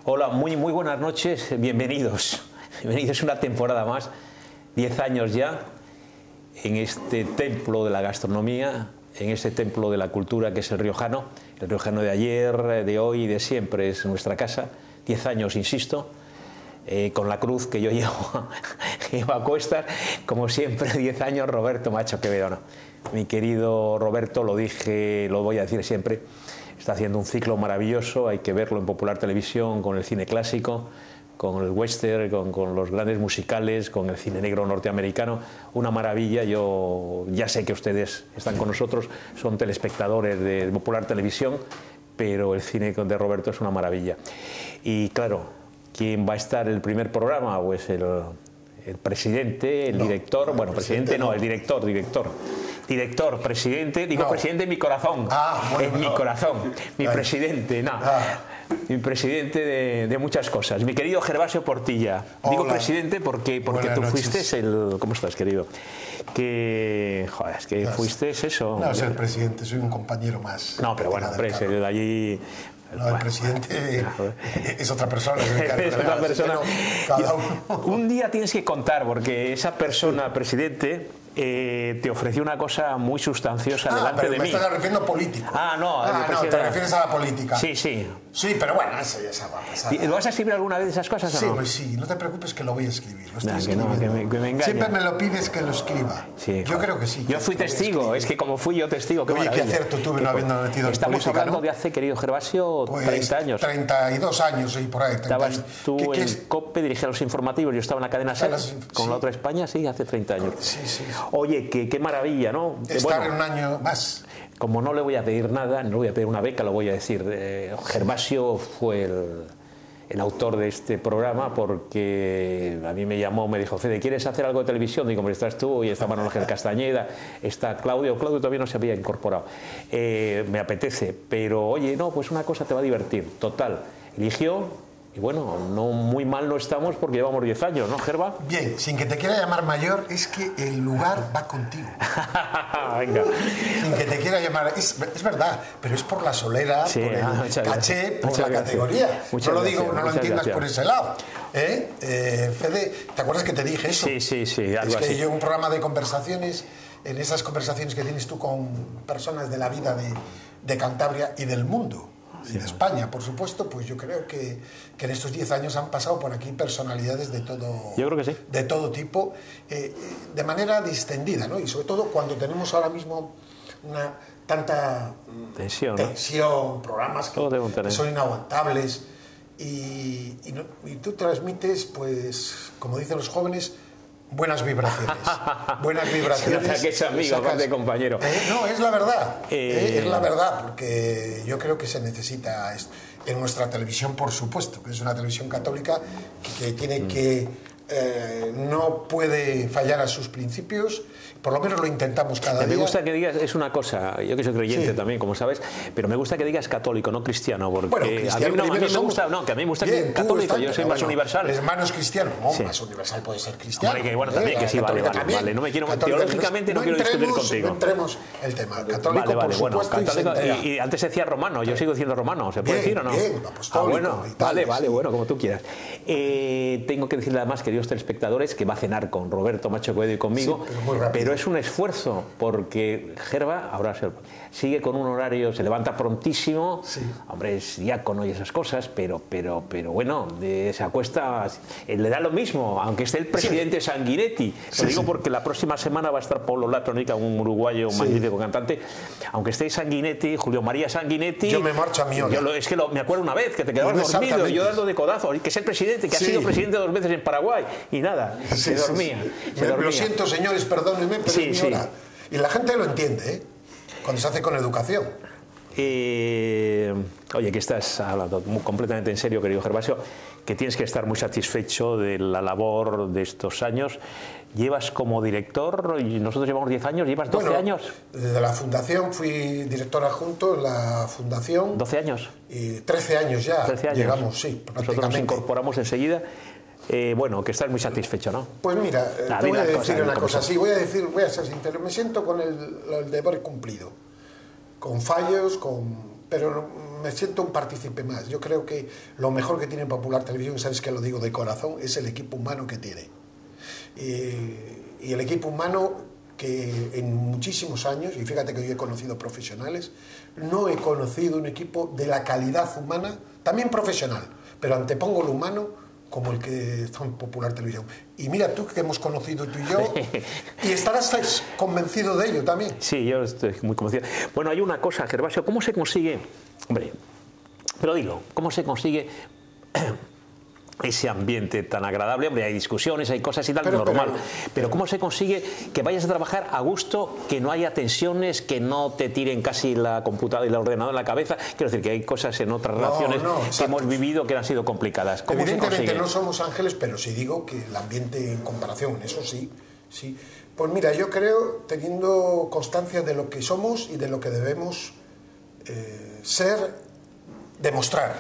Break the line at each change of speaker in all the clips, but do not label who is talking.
Hola, muy buenas noches, bienvenidos. Bienvenidos a una temporada más, 10 años ya, en este templo de la gastronomía, en este templo de la cultura que es el riojano de ayer, de hoy y de siempre, es nuestra casa, 10 años, insisto, con la cruz que yo llevo a cuestas, como siempre, 10 años, Roberto Macho Quevedo. No. Mi querido Roberto, lo dije, lo voy a decir siempre, está haciendo un ciclo maravilloso, hay que verlo en Popular Televisión, con el cine clásico, con el western, con los grandes musicales, con el cine negro norteamericano, una maravilla. Yo ya sé que ustedes están con nosotros, son telespectadores de Popular Televisión, pero el cine de Roberto es una maravilla. Y claro, ¿quién va a estar el primer programa? Pues el presidente, el director, bueno, presidente no, el director, presidente, digo no. Presidente en mi corazón, bueno, en mi corazón, mi presidente, no. Mi presidente de muchas cosas, mi querido Gervasio Portilla. Hola. Digo presidente porque tú fuiste el... ¿Cómo estás, querido? Joder, es que fuiste eso.
No, ser presidente, soy un compañero más.
No, pero bueno, hombre, de allí...
No, el presidente es otra persona.
Es otra persona. Un día tienes que contar, porque esa persona, presidente, te ofreció una cosa muy sustanciosa delante de mí.
Me estás refiriendo a político.
No,
te refieres a la política.
Sí.
Sí, pero bueno, eso ya se va a pasar.
¿Lo vas a escribir alguna vez esas cosas o no?
Pues sí, no te preocupes que lo voy a escribir. Lo estoy
que me engaña.
Siempre me lo pides que lo escriba.
Sí,
yo creo que sí.
Yo fui testigo, es que como fui yo testigo.
Oye, ¿qué acierto tuve no habiendo metido en
Estamos
política,
hablando
¿no?
de hace, querido Gervasio,
pues
30 años.
32 años y por ahí.
Estabas tú en COPE, dirigía los informativos, yo estaba en la cadena SER, con la otra España, sí, hace 30 años.
Sí.
Oye, qué maravilla, ¿no?
Estar en un año más.
Como no le voy a pedir nada, no le voy a pedir una beca, lo voy a decir. Gervasio fue el autor de este programa porque a mí me llamó, me dijo, Fede, ¿quieres hacer algo de televisión? Digo, hombre, estás tú y está Manuel Ángel Castañeda, está Claudio todavía no se había incorporado. Me apetece, pero oye, no, pues una cosa te va a divertir. Total, eligió. Y bueno, no muy mal no estamos porque llevamos 10 años, ¿no, Gerva?
Bien, sin que te quiera llamar mayor, es que el lugar va contigo.
Venga.
Sin que te quiera llamar... Es verdad, pero es por la solera, por el caché, por la categoría. No lo digo, no lo entiendas por ese lado. Fede, ¿te acuerdas que te dije eso?
Sí, algo
así. Es que
así.
yo un programa de conversaciones, en esas conversaciones que tienes tú con personas de la vida de Cantabria y del mundo, y de España, por supuesto, pues yo creo que en estos 10 años han pasado por aquí personalidades de todo,
yo creo que sí.
De todo tipo, de manera distendida, ¿no? Y sobre todo cuando tenemos ahora mismo tanta tensión, programas que son inaguantables y tú transmites, pues, como dicen los jóvenes, buenas vibraciones. Buenas vibraciones.
Se nota que es amigo, aparte compañero.
No, es la verdad. Es la verdad, porque yo creo que se necesita en nuestra televisión, por supuesto, que es una televisión católica que tiene que... no puede fallar a sus principios, por lo menos lo intentamos cada día.
Me gusta que digas, es una cosa, yo que soy creyente también, como sabes, pero me gusta que digas católico, no cristiano, porque a mí me gusta que católico, yo soy más universal.
Hermanos cristianos, más universal puede ser cristiano.
Bueno, también que sí, vale, no me quiero, teológicamente no quiero discutir contigo.
No entremos el tema, católico por supuesto.
Y antes decía romano, yo sigo diciendo romano, ¿se puede decir o no?
Bien, apostólico.
Vale, bueno, como tú quieras. Tengo que decirle además, queridos telespectadores, que va a cenar con Roberto Macho Quevedo y conmigo, pero es un esfuerzo porque Gerva ahora sigue con un horario, se levanta prontísimo, hombre, es diácono y esas cosas, pero bueno, se acuesta, le da lo mismo, aunque esté el presidente Sanguinetti. Lo digo porque la próxima semana va a estar Pablo Latronica, un uruguayo magnífico cantante, aunque esté Sanguinetti, Julio María Sanguinetti.
Yo me marcho a mi hora.
Es que me acuerdo una vez que te quedabas dormido y yo dando de codazo, que es el presidente, que ha sido presidente 2 veces en Paraguay, y nada, se dormía.
Lo siento, señores, perdónenme, pero es mi hora. Y la gente lo entiende, cuando se hace con educación.
Oye, que estás hablando completamente en serio, querido Gervasio, que tienes que estar muy satisfecho de la labor de estos años. Llevas como director, y nosotros llevamos 10 años, llevas 12 años.
Desde la fundación fui director adjunto en la fundación.
¿12 años?
Y 13 años ya. 13 años. Llegamos, sí,
nosotros nos incorporamos enseguida. Bueno, que estás muy satisfecho, ¿no?
Pues mira, te voy a decir una cosa, sí, voy a ser sincero, me siento con el deber cumplido, con fallos, pero me siento un partícipe más. Yo creo que lo mejor que tiene Popular Televisión, sabes que lo digo de corazón, es el equipo humano que tiene. Y el equipo humano que en muchísimos años, y fíjate que yo he conocido profesionales, no he conocido un equipo de la calidad humana, también profesional, pero antepongo lo humano como el que está en Popular Televisión. Y mira tú, que hemos conocido tú y yo, y estarás convencido de ello también.
Sí, yo estoy muy convencido. Bueno, hay una cosa, Gervasio, ¿cómo se consigue? Hombre, pero dilo, ¿cómo se consigue ese ambiente tan agradable? Hombre, hay discusiones, hay cosas y tal, normal. Pero ¿cómo se consigue que vayas a trabajar a gusto, que no haya tensiones, que no te tiren casi la computadora y el ordenador en la cabeza? Quiero decir que hay cosas en otras relaciones que hemos vivido que han sido complicadas. ¿Cómo
Evidentemente no somos ángeles, pero sí digo que el ambiente en comparación, eso sí, sí. Pues mira, yo creo, teniendo constancia de lo que somos y de lo que debemos ser, demostrar.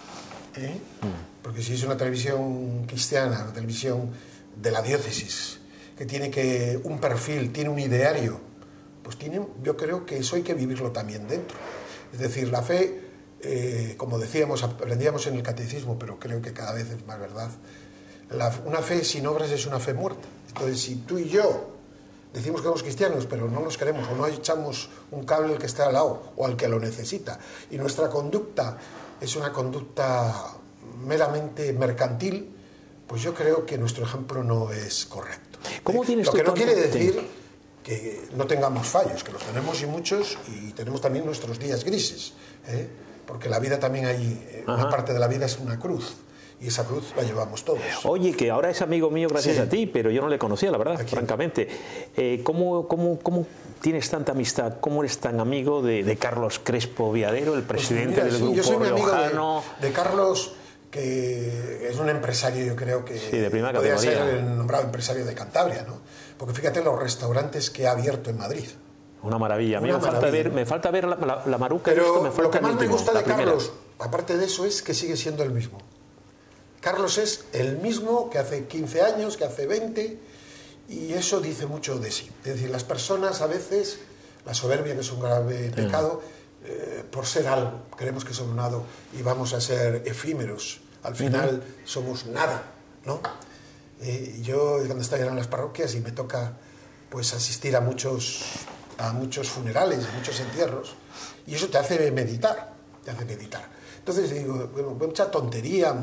Porque si es una televisión cristiana, una televisión de la diócesis, que tiene un perfil, tiene un ideario, pues yo creo que eso hay que vivirlo también dentro. Es decir, la fe, como decíamos, aprendíamos en el catecismo, pero creo que cada vez es más verdad, una fe sin obras es una fe muerta. Entonces, si tú y yo decimos que somos cristianos, pero no nos queremos, o no echamos un cable al que está al lado, o al que lo necesita, y nuestra conducta es una conducta meramente mercantil, pues yo creo que nuestro ejemplo no es correcto.
¿Cómo tienes
Lo que no quiere decir que no tengamos fallos, que los tenemos y muchos, y tenemos también nuestros días grises, porque la vida también hay, una parte de la vida es una cruz, y esa cruz la llevamos todos.
Oye, que ahora es amigo mío gracias a ti, pero yo no le conocía, la verdad, francamente. ¿Cómo tienes tanta amistad? ¿Cómo eres tan amigo de Carlos Crespo Viadero, el presidente del grupo
yo soy
riojano?
Amigo de Carlos, que es un empresario, yo creo que
de primera
podría
categoría.
ser el nombrado empresario de Cantabria, ¿no? Porque fíjate los restaurantes que ha abierto en Madrid.
Una maravilla. A mí me falta ver la Maruca.
Pero lo que más me gusta de Carlos, aparte de eso, es que sigue siendo el mismo. Carlos es el mismo que hace 15 años, que hace 20, y eso dice mucho de sí. Es decir, las personas a veces, la soberbia, que es un grave pecado, por ser algo, creemos que somos nada y vamos a ser efímeros. Al final somos nada, ¿no? Yo cuando estoy en las parroquias y me toca pues asistir a muchos funerales, a muchos entierros, y eso te hace meditar, Entonces digo, bueno, mucha tontería,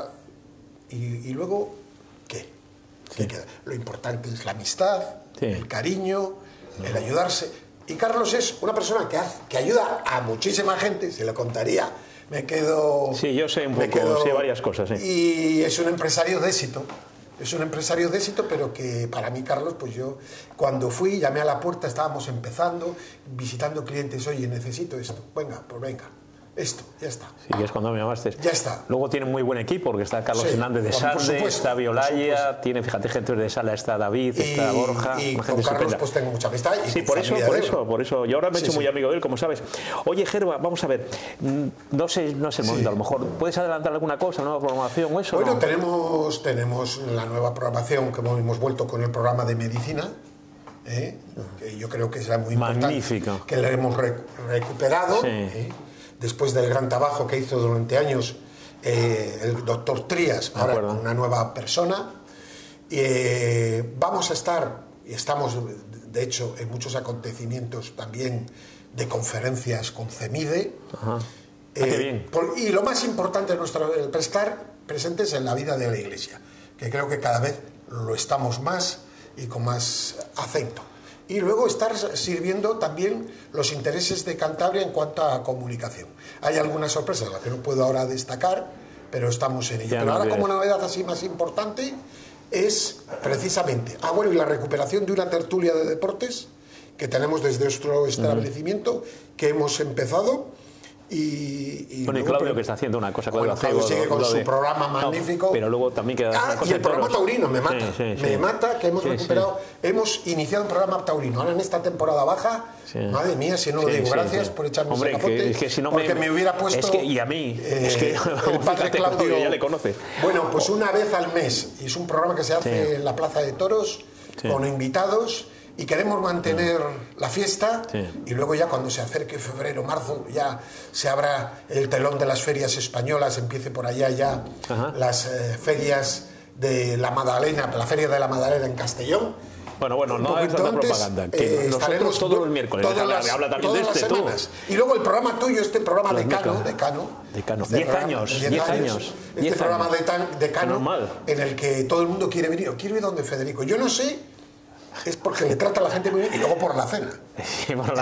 y luego, ¿qué? ¿Qué queda? Lo importante es la amistad, el cariño, el ayudarse. Y Carlos es una persona que ayuda a muchísima gente, se lo contaría. Me quedo...
Sí, yo sé un poco, sé varias cosas.
Y es un empresario de éxito. Es un empresario de éxito, pero que para mí, Carlos, pues yo cuando fui, llamé a la puerta, estábamos empezando, visitando clientes, oye, necesito esto. Venga, pues venga. Esto, ya está.
Sí, es cuando me llamaste.
Ya está.
Luego tienen muy buen equipo, porque está Carlos Hernández de Salde, está Violaya, tiene, fíjate, gente de Sala, está David, está Borja.
Y con Carlos pues tengo mucha amistad.
Sí, por eso. Yo ahora me he hecho muy amigo de él, como sabes. Oye, Gerva, vamos a ver, no sé el momento, a lo mejor, ¿puedes adelantar alguna cosa, nueva programación o eso?
Bueno,
¿no?
tenemos la nueva programación, que hemos vuelto con el programa de medicina, que yo creo que será muy importante.
Magnífico.
Que lo hemos recuperado.
Sí.
Después del gran trabajo que hizo durante años el doctor Trías, ahora con una nueva persona. Vamos a estar, y estamos de hecho en muchos acontecimientos también de conferencias con CEMIDE.
Qué bien.
Y lo más importante de el estar presentes en la vida de la Iglesia, que creo que cada vez lo estamos más y con más acento. Y luego estar sirviendo también los intereses de Cantabria en cuanto a comunicación. Hay algunas sorpresas, las que no puedo ahora destacar, pero estamos en ello. Pero ahora, como novedad así más importante, es precisamente, y la recuperación de una tertulia de deportes que tenemos desde nuestro establecimiento, que hemos empezado.
Bueno, y Claudio, que está haciendo una cosa,
Claudio sigue con su programa magnífico.
Pero luego también queda una cosa.
Y el programa taurino me mata. Me mata que hemos recuperado. Hemos iniciado un programa taurino. Ahora en esta temporada baja, madre mía, si no lo digo, gracias por echarme ese capote.
Es que si no
porque me hubiera puesto.
Y a mí.
El padre Claudio.
Ya le conoces.
Bueno, pues una vez al mes. Y es un programa que se hace en la Plaza de Toros, con invitados. y queremos mantener la fiesta, y luego ya cuando se acerque febrero, marzo, ya se abra el telón de las ferias españolas, empiece por allá ya las ferias de la Magdalena, la Feria de la Magdalena en Castellón.
Bueno, no hagas tanta propaganda. Que nosotros todos los miércoles. Habla también de este, tú.
Y luego el programa tuyo, este programa Decano.
10 años.
Este programa Decano, en el que todo el mundo quiere venir. O quiero ir donde Federico. Yo no sé, es porque le trata a la gente muy bien, y luego por la cena.
Sí, por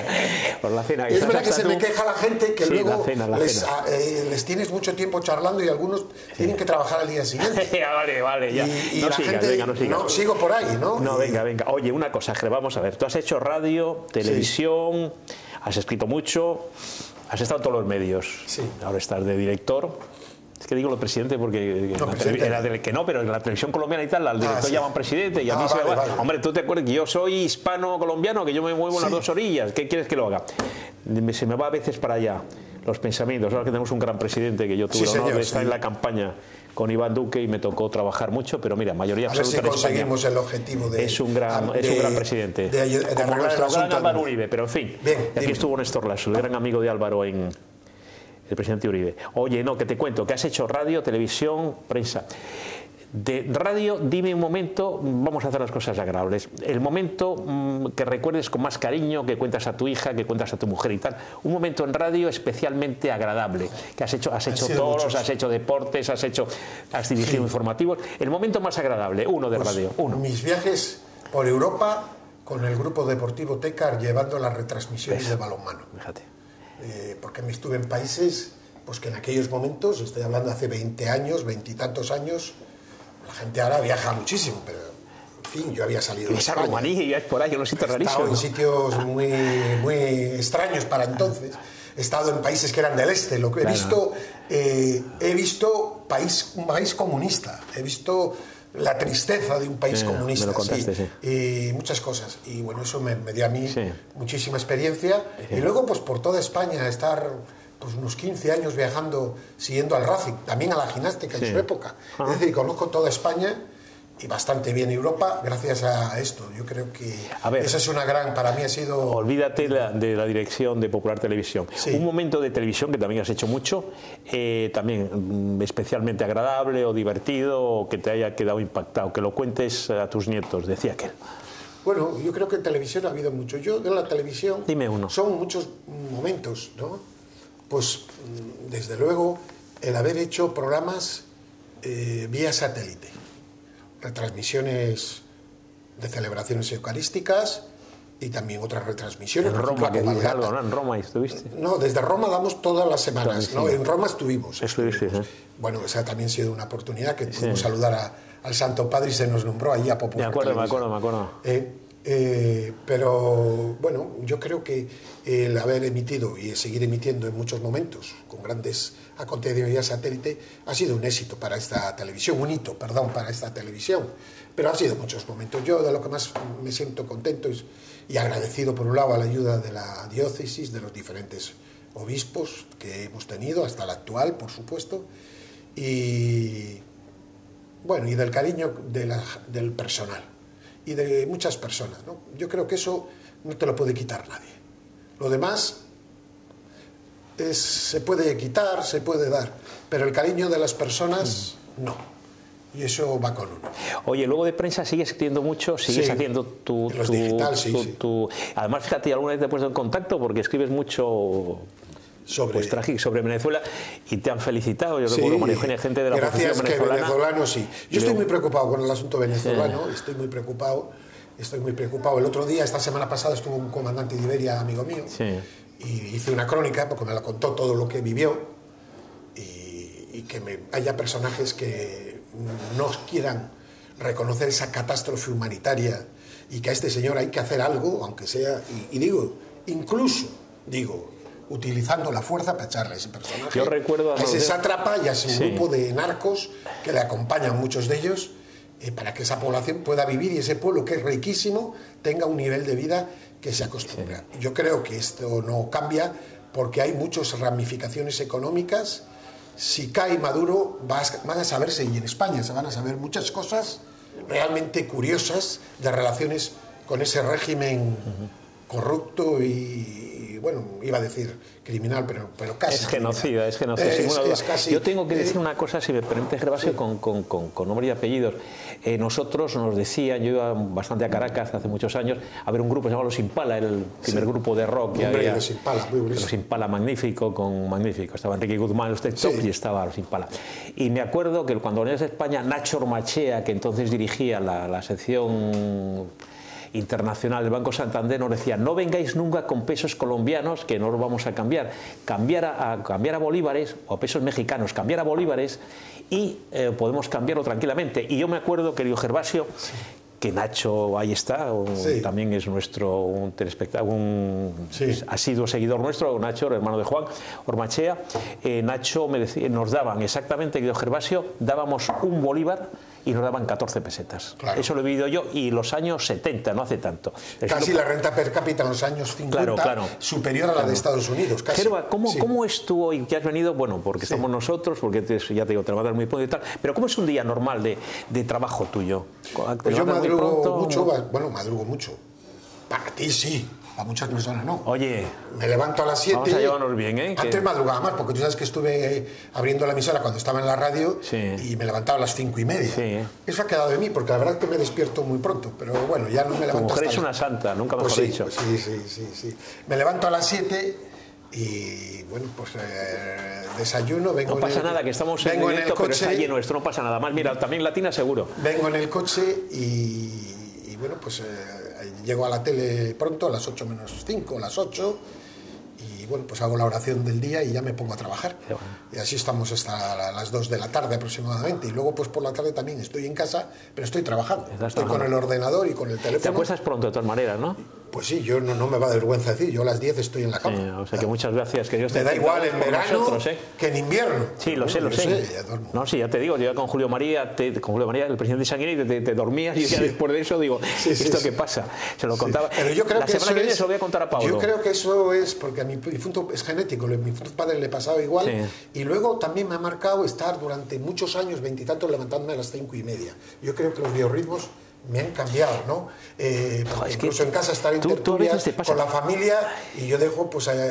la cena.
Es verdad que se me queja la gente que luego les tienes mucho tiempo charlando y algunos tienen que trabajar al día siguiente.
Vale, ya.
Y no la sigas, gente, no sigas. No, sigo por ahí, ¿no?
No, venga. Oye, una cosa, vamos a ver. Tú has hecho radio, televisión, has escrito mucho, has estado en todos los medios.
Sí.
Ahora estás de director. Es que digo lo presidente porque pero en la televisión colombiana y tal, al director llaman presidente y a mí se me va. Hombre, tú te acuerdas que yo soy hispano-colombiano, que yo me muevo en las dos orillas. ¿Qué quieres que lo haga? Se me va a veces para allá los pensamientos. Ahora que tenemos un gran presidente, que yo tuve el honor de estar en la campaña con Iván Duque y me tocó trabajar mucho, pero mira, mayoría absoluta
en España. conseguimos el objetivo de...
Es un gran presidente. Como nuestro gran Álvaro Uribe, pero en fin. Aquí estuvo Néstor Lasso, el gran amigo de Álvaro el presidente Uribe. Oye, que te cuento, que has hecho radio, televisión, prensa. De radio, dime un momento, vamos a hacer las cosas agradables. El momento que recuerdes con más cariño, que cuentas a tu hija, que cuentas a tu mujer y tal. Un momento en radio especialmente agradable, que has hecho toros, has hecho deportes, has dirigido informativos. El momento más agradable, uno de radio.
Mis viajes por Europa con el grupo deportivo Tecar llevando las retransmisiones de balonmano.
Fíjate.
Porque me estuve en países pues que en aquellos momentos, estoy hablando hace 20 años, 20 y tantos años, la gente ahora viaja muchísimo, pero en fin, yo había salido de España.
Rumanía, por ahí, unos sitios rarísimos.
He estado en sitios muy extraños para entonces. He estado en países que eran del este. Lo que he visto un país comunista. He visto la tristeza de un país comunista.
Me lo contaste,
y muchas cosas. Y bueno, eso me dio a mí muchísima experiencia. Y luego, pues por toda España, estar pues unos 15 años viajando, siguiendo al Racing, también a la gimnástica en su época. Es decir, conozco toda España y bastante bien Europa gracias a esto. Yo creo que esa es una gran, para mí ha sido...
Olvídate de la dirección de Popular Televisión. Un momento de televisión que también has hecho mucho, también especialmente agradable o divertido, o que te haya quedado impactado, que lo cuentes a tus nietos, decía aquel.
Bueno, yo creo que en televisión ha habido mucho. Yo de la televisión...
Dime uno.
Son muchos momentos, ¿no? Pues desde luego el haber hecho programas vía satélite, retransmisiones de celebraciones eucarísticas y también otras retransmisiones.
En Roma, que dices algo, ¿no? En Roma estuviste.
No, desde Roma damos todas las semanas, ¿no? En Roma estuvimos. Bueno, esa también ha sido una oportunidad que pudimos saludar al Santo Padre y se nos nombró ahí a Popular.
Me acuerdo.
Pero bueno, yo creo que el haber emitido y seguir emitiendo en muchos momentos con grandes acontecimientos vía satélite ha sido un éxito para esta televisión, un hito, perdón, para esta televisión, pero ha sido muchos momentos. Yo de lo que más me siento contento y agradecido por un lado a la ayuda de la diócesis, de los diferentes obispos que hemos tenido hasta la actual, por supuesto, y bueno, y del cariño del personal y de muchas personas, ¿no? Yo creo que eso no te lo puede quitar nadie. Lo demás se puede quitar, se puede dar, pero el cariño de las personas no. Y eso va con uno.
Oye, luego de prensa sigues escribiendo mucho, sigues haciendo
digital,
Además, fíjate, alguna vez te he puesto en contacto porque escribes mucho sobre Venezuela y te han felicitado. Yo recuerdo María Eugenia, gente de la oposición venezolana.
Gracias, que venezolano, sí. Yo estoy muy preocupado con el asunto venezolano, estoy muy preocupado. El otro día, esta semana pasada, estuvo un comandante de Iberia, amigo mío, y hice una crónica porque me la contó todo lo que vivió y que haya personajes que no quieran reconocer esa catástrofe humanitaria y que a este señor hay que hacer algo, aunque sea, incluso utilizando la fuerza para echarle a ese personaje.
Yo recuerdo
a ese sátrapa y a ese grupo de narcos que le acompañan, muchos de ellos, para que esa población pueda vivir y ese pueblo, que es riquísimo, tenga un nivel de vida que se acostumbra. Yo creo que esto no cambia porque hay muchas ramificaciones económicas. Si cae Maduro, van a saberse, y en España se van a saber muchas cosas realmente curiosas de relaciones con ese régimen corrupto y, bueno, iba a decir criminal, pero casi.
Es genocida, es genocida, sin ninguna duda. Yo tengo que decir una cosa, si me permite, Gervasio, sí, con nombre y apellidos. Nosotros nos decían, yo iba bastante a Caracas hace muchos años, a ver un grupo llamado Los Impala, el primer grupo de rock que había.
Los Impala, muy bonito.
Los Impala, magnífico. Estaba Enrique Guzmán, usted top, y estaba Los Impala. Y me acuerdo que cuando venía a España, Nacho Ormachea, que entonces dirigía la sección internacional del Banco Santander, nos decía: no vengáis nunca con pesos colombianos, que no los vamos a cambiar, cambiar a bolívares, o a pesos mexicanos, cambiar a bolívares, y podemos cambiarlo tranquilamente. Y yo me acuerdo, querido Gervasio, sí, que Nacho, ahí está, sí, también es nuestro sí, asiduo seguidor nuestro, Nacho, el hermano de Juan Ormachea. Nacho me decía, nos daban exactamente, querido Gervasio, dábamos un bolívar y nos daban 14 pesetas. Claro. Eso lo he vivido yo, y los años 70, no hace tanto.
Casi la renta per cápita en los años 50, superior a la de Estados Unidos. Casi.
Gerva, ¿cómo es tú hoy que has venido? Bueno, porque estamos nosotros, porque ya te digo, te levantas muy pronto y tal, pero ¿cómo es un día normal de trabajo tuyo?
Pues yo madrugo mucho, bueno, madrugo mucho. Para ti sí. A muchas personas no.
Oye,
me levanto a las 7.
Vamos a llevarnos bien, ¿eh?
Antes madrugaba más, porque tú sabes que estuve abriendo la emisora cuando estaba en la radio, sí, y me levantaba a las 5:30. Sí. Eso ha quedado de mí, porque la verdad es que me despierto muy pronto, pero bueno, ya no me levanto.
Tu mujer es una santa, nunca mejor dicho.
Sí. Me levanto a las 7 y bueno, pues desayuno, vengo.
No pasa nada, que estamos en directo, pero está lleno, esto no pasa nada más. Mira, también Latina seguro.
Vengo en el coche y bueno, pues llego a la tele pronto, a las 8 menos 5, a las 8, y bueno, pues hago la oración del día y ya me pongo a trabajar. Bueno. Y así estamos hasta las 2 de la tarde aproximadamente. Y luego pues por la tarde también estoy en casa, pero estoy trabajando. Estoy con el ordenador y con el teléfono.
Te acuestas pronto de todas maneras, ¿no?
Pues sí, yo no me va de vergüenza decir, yo a las 10 estoy en la cama.
Sí, o sea que muchas gracias. Que Dios
te da igual en verano que en invierno.
Sí, lo sé. No, sí, ya te digo, yo con Julio María, el presidente de Sanguinetti, te dormías, y ya después de eso digo, ¿esto qué pasa? Se lo contaba.
Pero yo creo
la semana que viene se lo voy a contar a Pablo.
Yo creo que eso es porque a mi difunto es genético, a mi difunto padre le pasaba igual, y luego también me ha marcado estar durante muchos años, 20 y tantos, levantándome a las 5:30. Yo creo que los biorritmos me han cambiado, ¿no? Incluso en casa estar en tertulias con la familia, y yo dejo pues a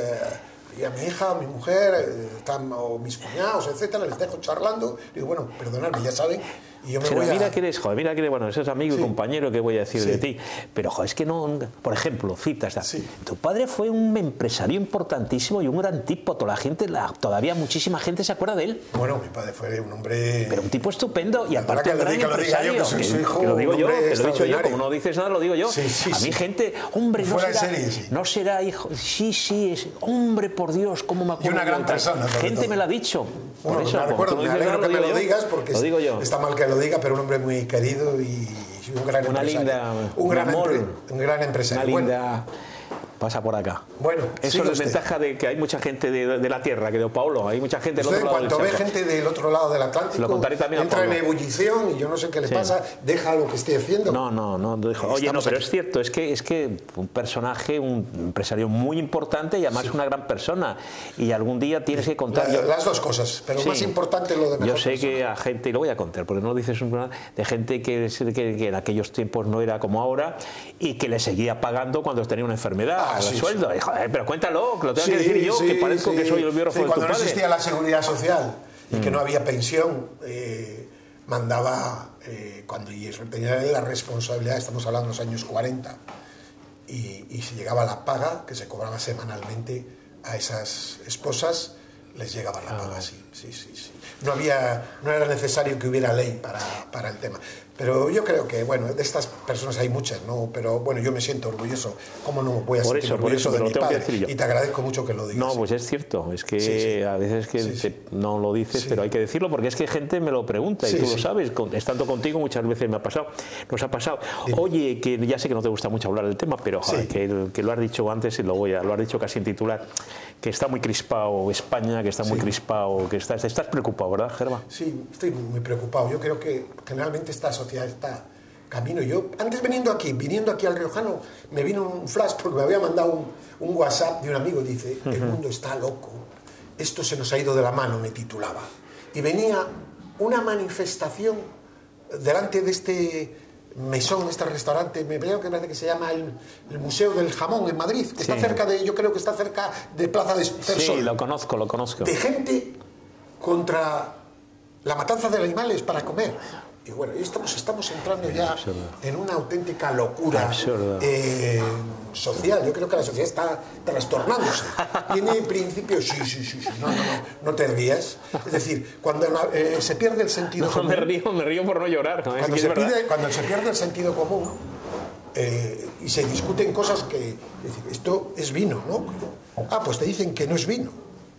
mi hija, a mi mujer, o mis cuñados, etcétera, les dejo charlando, y digo, bueno, perdonadme, ya saben, y yo me voy
mira que eres, bueno, ese es amigo y compañero, que voy a decir de ti, pero es que no, por ejemplo, citas, tu padre fue un empresario importantísimo y un gran tipo, toda la gente, todavía muchísima gente se acuerda de él.
Bueno, mi padre fue un hombre...
Pero un tipo estupendo, y aparte un gran empresario, que lo digo yo, que lo he dicho yo, como no dices nada, lo digo yo. A mí gente, hombre, no será hijo, es hombre, por Dios, cómo me acuerdo.
Y una gran persona.
Gente me lo ha dicho.
Bueno,
por eso,
me acuerdo, me alegro que me lo digas, porque está mal que lo diga, pero un hombre muy querido y un gran empresario. Un gran empresario.
Una linda... Pasa por acá.
Bueno,
eso es ventaja de que hay mucha gente de la tierra, que de Paulo, hay mucha gente del otro lado.
Cuando ve gente del otro lado del Atlántico,
lo contaré también
entra en ebullición y yo no sé qué le pasa, deja lo que esté haciendo.
No, dejo. Oye, pero es cierto, es que un personaje, un empresario muy importante y además una gran persona, y algún día tienes que contar.
Las dos cosas, pero más importante lo de mejor.
Yo sé que a gente, y lo voy a contar, porque no lo dices de gente que en aquellos tiempos no era como ahora, y que le seguía pagando cuando tenía una enfermedad. Sueldo. Joder, pero cuéntalo, que lo tengo que decir yo, que parezco que soy el biógrafo de tu padre.
Cuando no existía la seguridad social y que no había pensión, mandaba, cuando tenía la responsabilidad, estamos hablando de los años 40, y si llegaba la paga, que se cobraba semanalmente a esas esposas, les llegaba la paga, sí. No era necesario que hubiera ley para el tema. Pero yo creo que, bueno, de estas personas hay muchas, ¿no? Pero bueno, yo me siento orgulloso. ¿Cómo no voy a sentir orgulloso de mi padre? Y te agradezco mucho que lo digas.
No, pues es cierto. Es que a veces no lo dices, pero hay que decirlo, porque es que gente me lo pregunta y tú lo sabes. Estando contigo muchas veces me ha pasado. Nos ha pasado. Oye, que ya sé que no te gusta mucho hablar del tema, pero joder, que lo has dicho antes y lo has dicho casi en titular, que está muy crispado España, que está muy crispado, que estás preocupado, ¿verdad, Germán?
Sí, estoy muy preocupado. Yo creo que generalmente esta sociedad está camino. Yo, antes viniendo aquí al Riojano, me vino un flash porque me había mandado un WhatsApp de un amigo, dice, el mundo está loco, esto se nos ha ido de la mano, me titulaba. Y venía una manifestación delante de este mesón, este restaurante, me veo que parece que se llama el Museo del Jamón en Madrid, que está cerca de, yo creo que está cerca de Plaza de Cersol.
Sí, lo conozco.
De gente contra la matanza de animales para comer. Y bueno, estamos entrando ya en una auténtica locura social. Yo creo que la sociedad está trastornándose. Tiene principios, sí, no te rías. Es decir, cuando se pierde el sentido común...
Me río por no llorar. ¿No?
Cuando se pierde el sentido común y se discuten cosas que... Es decir, esto es vino, ¿no? Ah, pues te dicen que no es vino.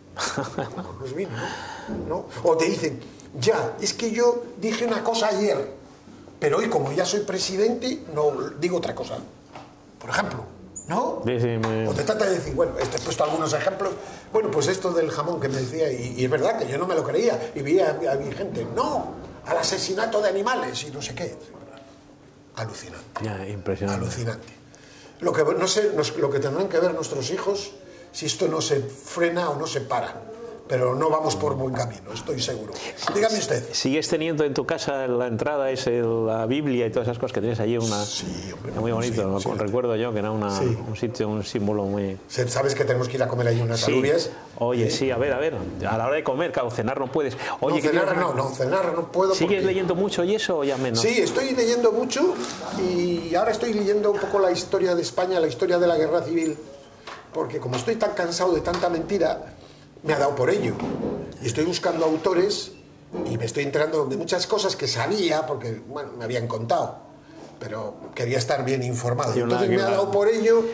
No es vino, ¿no? O te dicen... Ya, es que yo dije una cosa ayer, pero hoy como ya soy presidente, no digo otra cosa. Por ejemplo, ¿no?
Sí,
o te trata de decir, bueno, te he puesto algunos ejemplos. Bueno, pues esto del jamón que me decía, y es verdad que yo no me lo creía, y vi a mi gente, no, al asesinato de animales y no sé qué. Alucinante.
Ya, impresionante.
Alucinante. Lo que, no sé, lo que tendrán que ver nuestros hijos, si esto no se frena o no se para. Pero no vamos por buen camino, estoy seguro. Dígame usted.
¿Sigues teniendo en tu casa la entrada, la Biblia y todas esas cosas que tienes allí?
Sí, hombre,
muy bonito,
sí,
recuerdo yo que era un sitio, un símbolo muy...
¿Sabes que tenemos que ir a comer ahí unas alubias?
Oye, sí, a ver, a la hora de comer, claro, cenar no puedes. Oye,
cenar no puedo.
¿Sigues leyendo mucho y eso o ya menos?
Sí, estoy leyendo mucho y ahora estoy leyendo un poco la historia de España, la historia de la guerra civil, porque como estoy tan cansado de tanta mentira... Me ha dado por ello. Y estoy buscando autores y me estoy enterando de muchas cosas que sabía, porque, bueno, me habían contado, pero quería estar bien informado. Entonces me ha dado por ello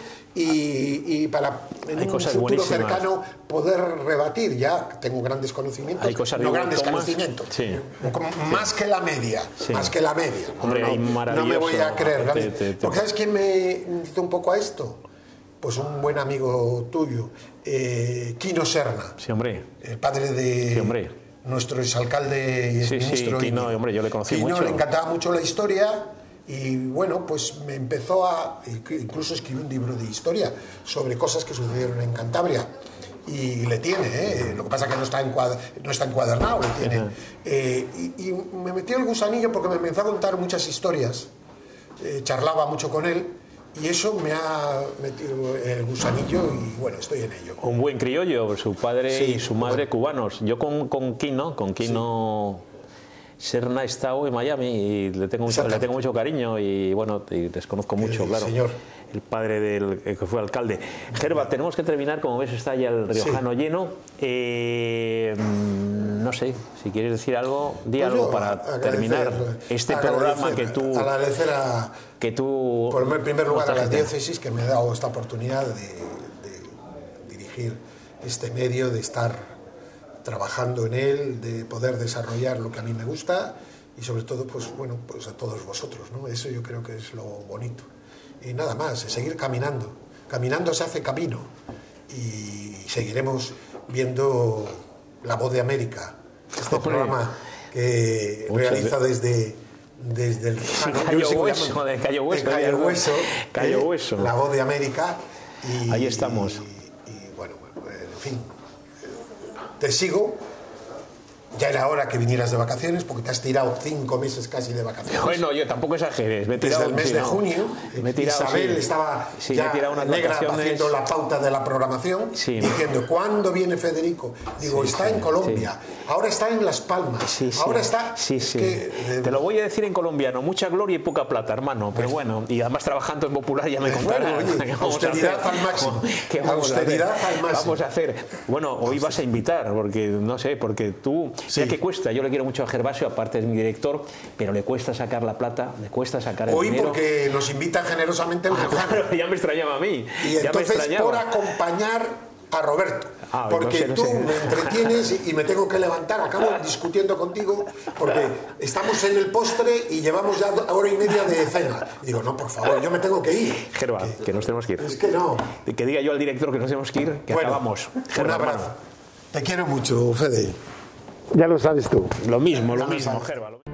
y para en un futuro cercano poder rebatir. Ya tengo grandes conocimientos.
Hay cosas
no grandes conocimientos.
Sí.
Más que la media. Sí. Más que la media.
Hombre,
no me voy a creer. Porque ¿sabes quién me incitó un poco a esto? Pues un buen amigo tuyo, Quino Serna.
Sí, hombre.
El padre de nuestro exalcalde y exministro.
Sí, Quino, hombre, yo le conocí mucho.
Quino le encantaba mucho la historia y, bueno, pues me empezó a... Incluso escribí un libro de historia sobre cosas que sucedieron en Cantabria. Y le tiene, lo que pasa es que no está encuadernado, le tiene. Y me metió el gusanillo porque me empezó a contar muchas historias. Charlaba mucho con él. Y eso me ha metido el gusanillo y bueno, estoy en ello.
Un buen criollo, su padre y su madre cubanos. Yo con Quino Serna he estado en Miami y le tengo mucho cariño y bueno, les conozco mucho, claro.
Señor.
El padre del que fue alcalde. Gerba, tenemos que terminar, como ves está ya el riojano lleno. No sé, si quieres decir algo, di algo para terminar este programa que tú...
Agradecer por en primer lugar a la diócesis que me ha dado esta oportunidad de dirigir este medio, de estar trabajando en él, de poder desarrollar lo que a mí me gusta y sobre todo, pues bueno, pues a todos vosotros, ¿no? Eso yo creo que es lo bonito. Y nada más, seguir caminando. Caminando se hace camino y seguiremos viendo La Voz de América, este programa que realiza desde el
Cayo Hueso,
La Voz de América. Y,
ahí estamos.
Y bueno, en fin, te sigo. Ya era hora que vinieras de vacaciones, porque te has tirado 5 meses casi de vacaciones.
Bueno, yo tampoco exageres.
Desde el mes de junio, Isabel estaba ya negra haciendo la pauta de la programación, diciendo, ¿cuándo viene Federico? Digo, está en Colombia, ahora está en Las Palmas, ahora está...
Te lo voy a decir en colombiano, mucha gloria y poca plata, hermano, pero bueno, y además trabajando en Popular ya me contará.
Austeridad al máximo.
Austeridad al máximo. Vamos a hacer. Bueno, hoy vas a invitar, porque no sé, porque tú... Ya que cuesta, yo le quiero mucho a Gervasio, aparte es mi director, pero le cuesta sacar la plata, le cuesta sacar el dinero.
Hoy porque nos invita generosamente el
claro, ya me extrañaba a mí.
Y entonces por acompañar a Roberto, porque tú me entretienes y me tengo que levantar, acabo discutiendo contigo porque estamos en el postre y llevamos ya 1 hora y media de cena. Digo, no, por favor, yo me tengo que ir.
Gerva, que nos tenemos que ir.
Es que no.
Que diga yo al director que nos tenemos que ir, que acabamos.
Gerva, un abrazo. Te quiero mucho, Fede. Ya lo sabes tú.
Lo mismo, Gerva.